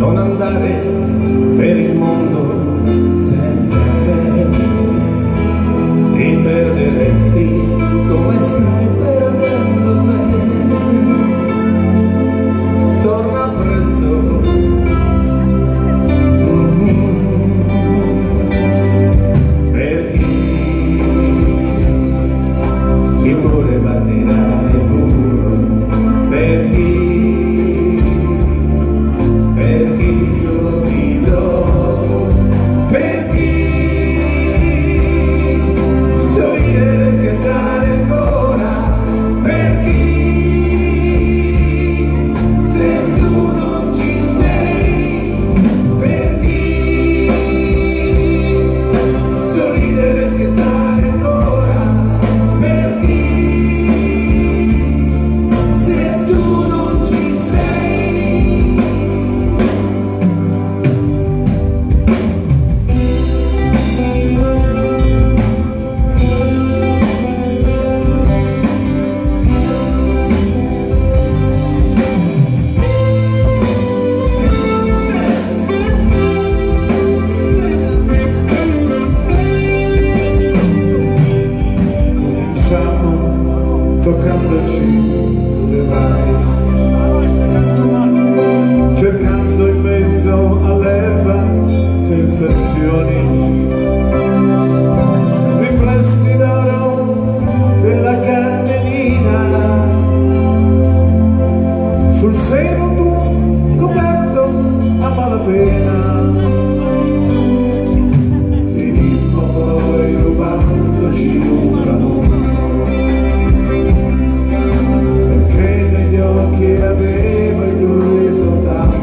non andare per il mondo senza me, ti perderesti come stai perdendo me. Torna presto, per chi il cuore batterà nel muro, per chi io ti do, per chi sorridere e scherzare ancora, per chi se tu non ci sei, per chi sorridere e scherzare ancora, per chi se tu non ci sei. Toccandoci le mani, cercando in mezzo all'erba sensazioni, riflessi d'oro della cammellina, sul seno tu coperto a malapena, finimmo poi rubandoci un tramonto, che avevo in lui soltanto.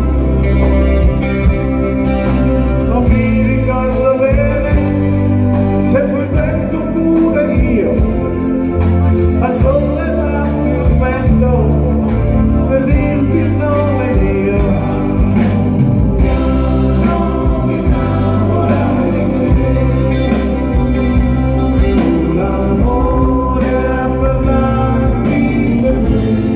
Non mi ricordo bene se fui vento pure io a sollevarmi il vento per dirti il nome mio. Non mi innamorai di te, fu l'amore a parlarmi per me.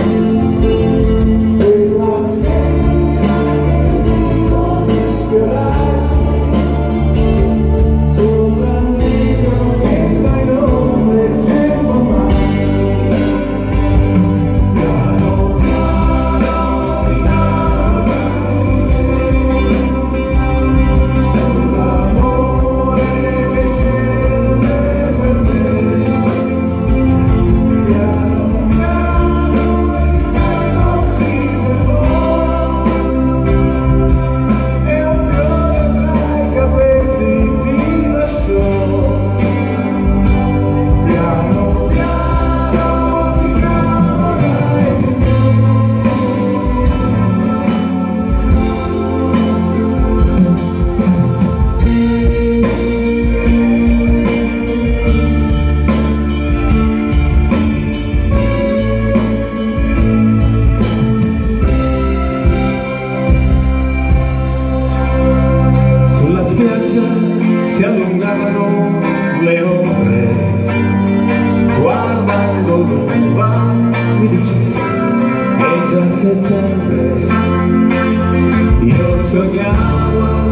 Si allungavano le ore, guardando l'uva mi dicesti che è già settembre. Io sognavo